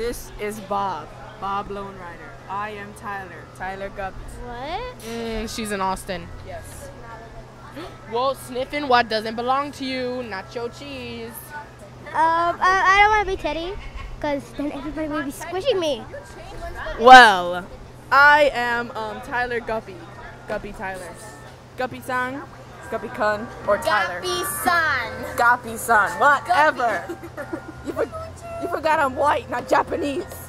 This is Bob. Bob Lone Rider. I am Tyler. Tyler Guppy. What? She's in Austin. Yes. Well, sniffing what doesn't belong to you, nacho cheese. I don't want to be Teddy, because then everybody will be squishing me. Well, I am Tyler Guppy. Guppy Tyler. Guppy San, Guppy Kun, or Tyler. Guppy-san. Guppy San. Whatever. You forgot I'm white, not Japanese.